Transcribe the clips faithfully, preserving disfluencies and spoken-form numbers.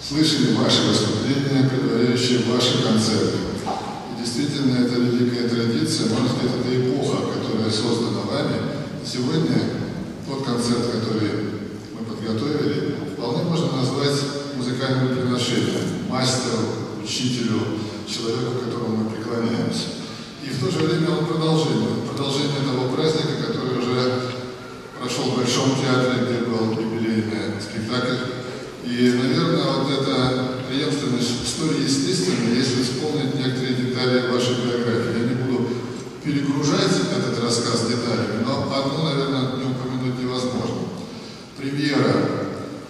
слышали ваши выступления, предваряющие ваши концерты. И действительно, это великая традиция, может быть, это эпоха, которая создана вами. Сегодня тот концерт, который мы подготовили, вполне можно назвать музыкальным приношением, мастеру, учителю, человеку, к которому мы преклоняемся. И в то же время он продолжение, продолжение того праздника, который уже прошел в Большом театре, где был юбилейный спектакль. И, наверное, вот эта преемственность столь естественна, если вспомнить некоторые детали вашей биографии. Я не буду перегружать этот рассказ деталями, но одну, наверное, не упомянуть невозможно. Премьера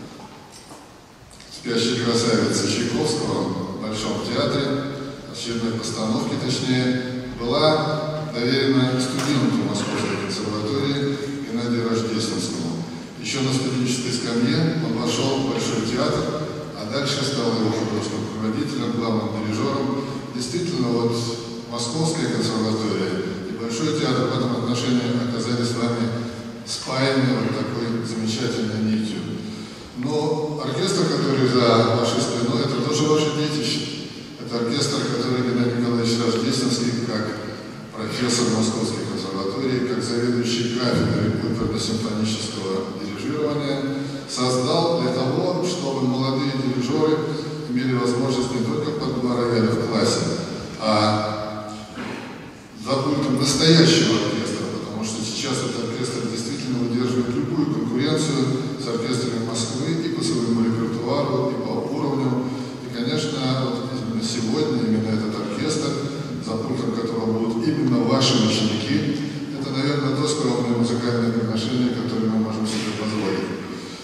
«Спящей красавицы» Чайковского в Большом театре, очередной постановки, точнее, была доверена студенту Московской консерватории Геннадию Рождественскому. Еще на студенческой скамье он вошел в Большой театр, а дальше стал его художественным руководителем, главным дирижером. Действительно, вот Московская консерватория и Большой театр в этом отношении оказались с вами спаяны вот такой замечательной нитью. Но оркестр, который за вашей спиной, это тоже ваше детище. Это оркестр, который Геннадий Николаевич Рождественский, как профессор Московской консерватории, как заведующий кафедрой оперно-симфонического дирижирования, создал для того, чтобы молодые дирижеры имели возможность не только под два рояля в классе, а за пультом настоящего оркестра, потому что сейчас этот оркестр действительно удерживает любую конкуренцию с оркестрами Москвы и по своему репертуару, и по уровню. И, конечно, вот именно сегодня именно этот оркестр, за пультом которого будут именно ваши ученики, это, наверное, то скромное музыкальное приношение, которое мы можем себе позволить.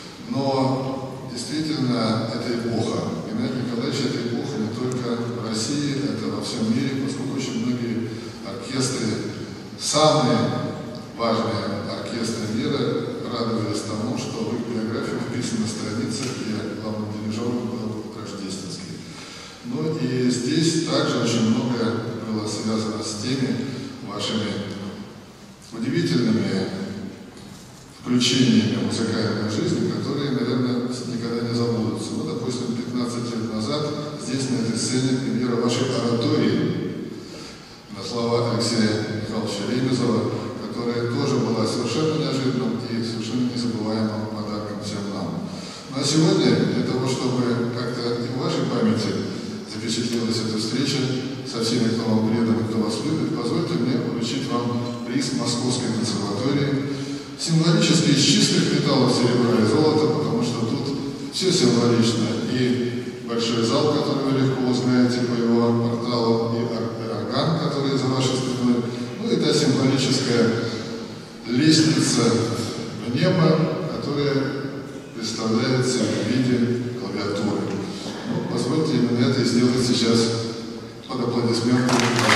Но действительно, это эпоха. Геннадий Николаевич, это эпоха не только в России, это во всем мире, поскольку очень многие оркестры, самые важные оркестры мира, радовались тому, что в их биографию вписаны страницы, где главным дирижером был Рождественский. Ну и здесь также очень многое было связано с теми вашими удивительными включениями в музыкальную жизнь, которые, наверное, никогда не забудутся. Ну, допустим, пятнадцать лет назад здесь, на этой сцене, премьера вашей оратории на слова Алексея Михайловича Ремезова, которая тоже была совершенно неожиданным и совершенно незабываемым подарком всем нам. Ну а сегодня, для того, чтобы как-то и в вашей памяти запечатлелась эта встреча со всеми, кто вам предан и кто вас любит, позвольте мне вручить вам приз Московской консерватории, символически из чистых металлов серебра и золота, потому что тут все символично. И большой зал, который вы легко узнаете по его порталу, и орган, который за вашей спиной, ну и та символическая лестница в небо, которая представляется в виде клавиатуры. Ну, позвольте именно это и сделать сейчас под аплодисменты.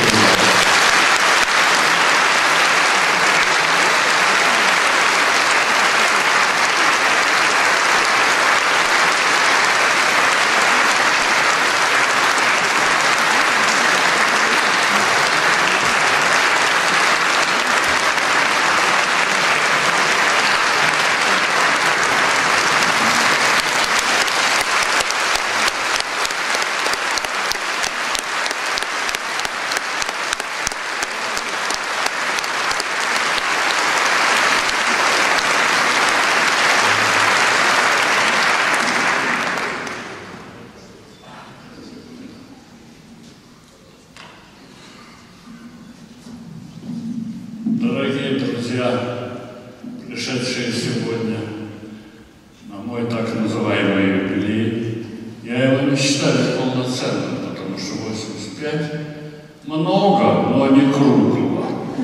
Дорогие друзья, пришедшие сегодня на мой так называемый юбилей, я его не считаю полноценным, потому что восемьдесят пять много, но не круглого.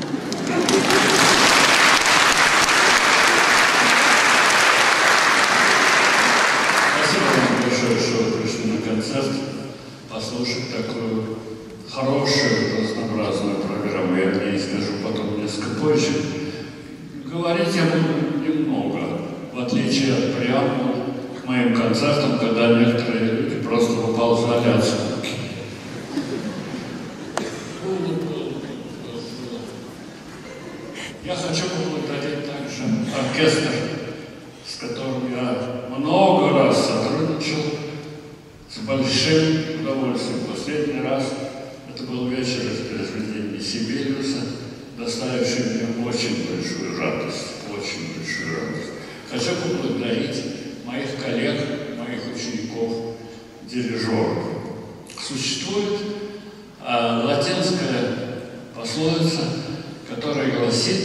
Спасибо вам большое, что вы пришли на концерт послушать такую хорошую, разнообразную программу. Я о ней скажу потом несколько позже. Говорить я буду немного, в отличие от преамбул к моим концертам, когда некоторые люди просто выползали от скуки. Я хочу поблагодарить также оркестр, с которым я много раз сотрудничал, большим удовольствием. Последний раз это был вечер из произведений Сибелиуса, доставивший мне очень большую радость, очень большую радость. Хочу поблагодарить моих коллег, моих учеников, дирижеров. Существует э, латинская пословица, которая гласит: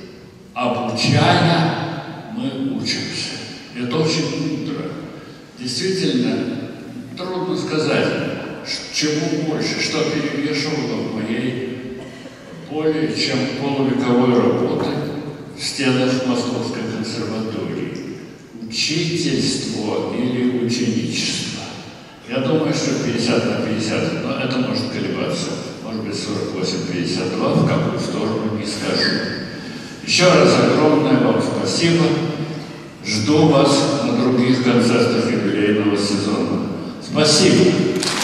обучая, мы учимся. Это очень мудро. Действительно, трудно сказать, чему больше, что перемешивало в моей более чем полувековой работы в стенах Московской консерватории. Учительство или ученичество. Я думаю, что пятьдесят на пятьдесят, но это может колебаться. Может быть, сорок восемь пятьдесят два, в какую сторону не скажу. Еще раз огромное вам спасибо. Жду вас на других концертах юбилейного сезона. Спасибо.